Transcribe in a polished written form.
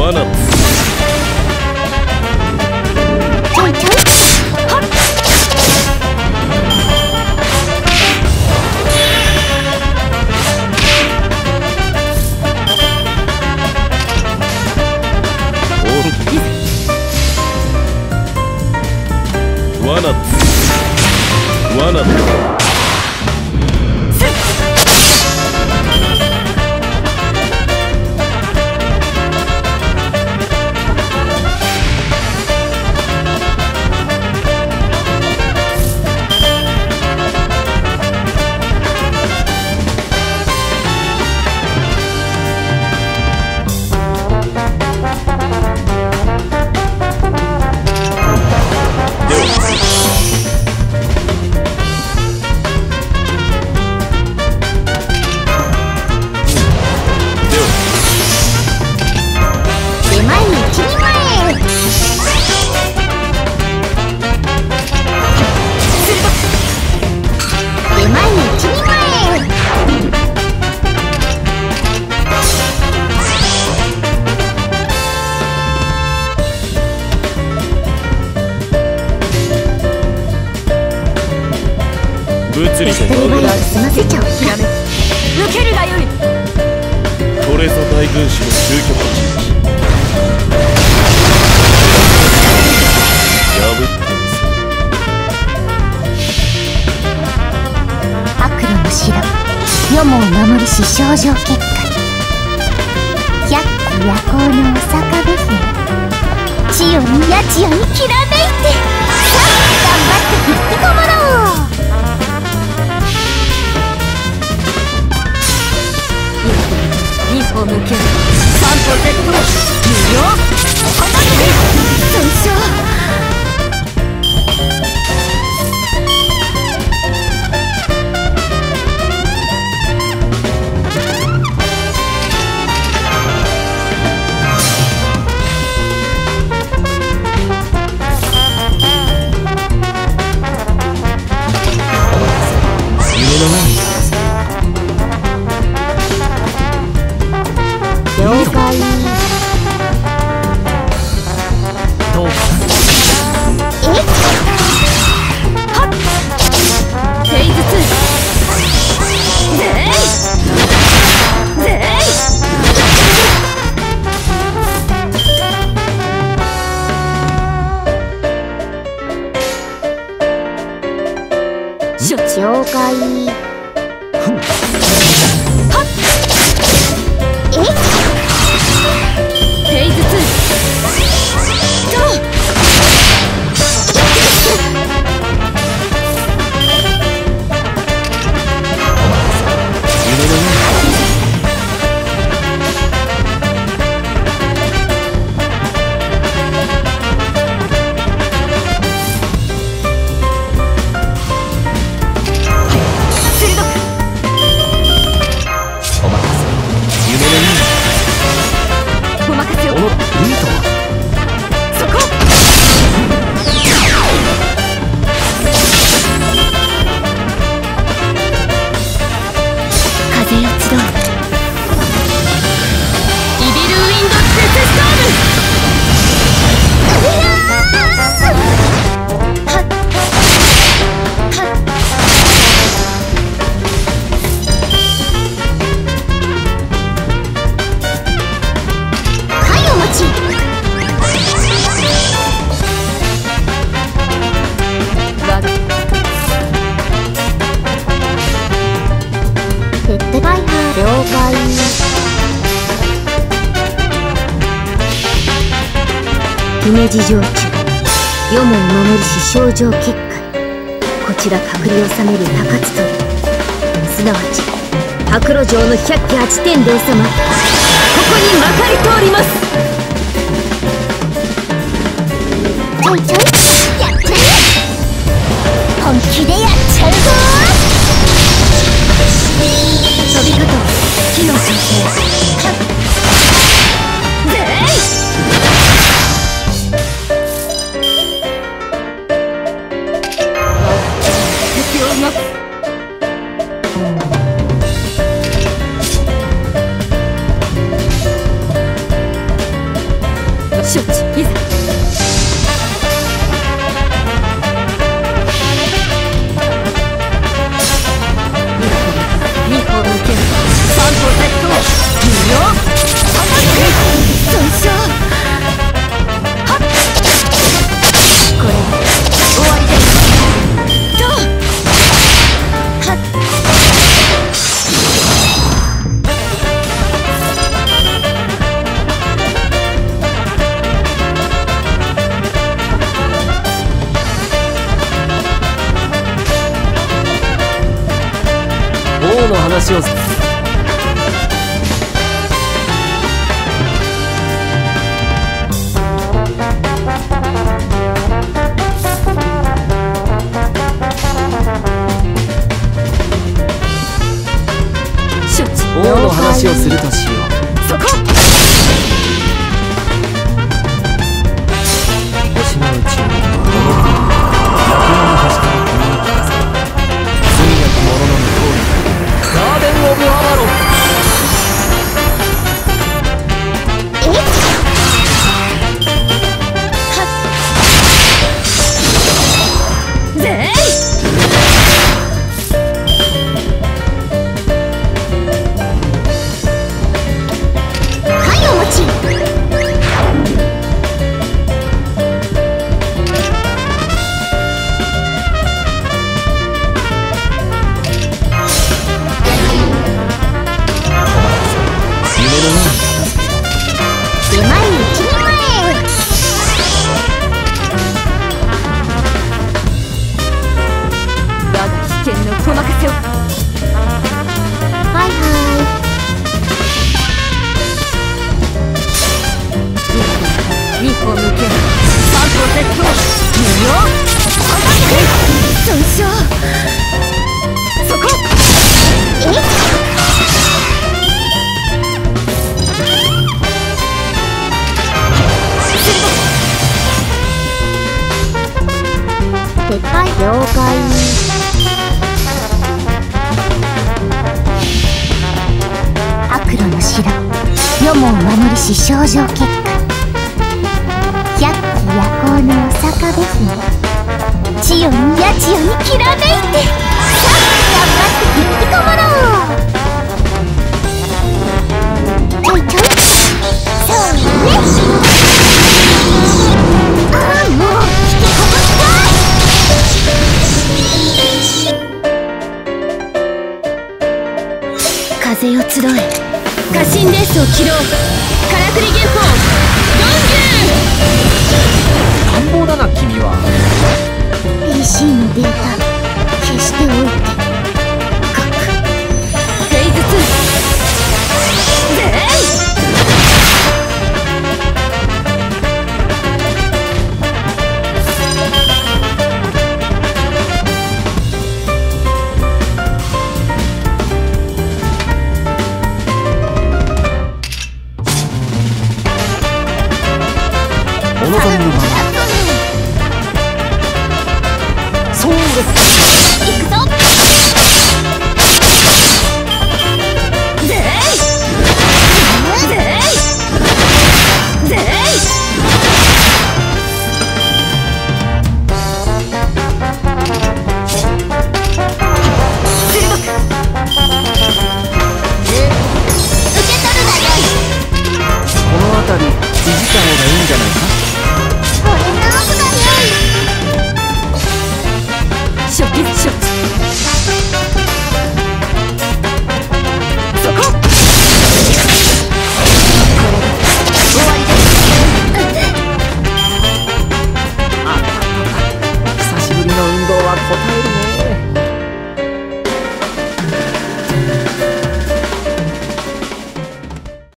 罠。 ちょいちょい。はっ。 罠。罠。物理で済ませちゃおう。ひらめき受けるがよい。 これぞ大軍師の究極値。破ってみせ悪路の城、世も守りし症状結果、百鬼夜行のお坂部品、千代にやちよにきらめいて、さあ頑張って引きこもろう。一歩向ける、三歩絶望、無料、果たして損傷。了解。どうか。え？はっ。フェイズ2。ぜい。ぜい。了解。はっ。え？フェイズ2。姫路城中、世も守りし症状結界、こちら隔離を治める高津鳥、すなわち白露城の百鬼八天道様、ここにまかり通ります。ちょいちょいやっちゃえ、本気でやっちゃうぞ。飛び方は火の調整。 王の話を王の話をするとしよう。 そこ星のうちにこの国楽園の星から君に聞かせば罪なき者の向こうにガーデン・オブ・アバロン。 でかい了解。悪路の城、世も守りし症状結果、百鬼夜行のお坂部姫、千代に八千代にきらめいて、さあ頑張って引きこもろう。ちょいちょい、そうね。ああ、もう引きこもった。風よ集え、家臣レースを切ろう。からくり原法乱暴だな君は。 PC のデータ消しておいて。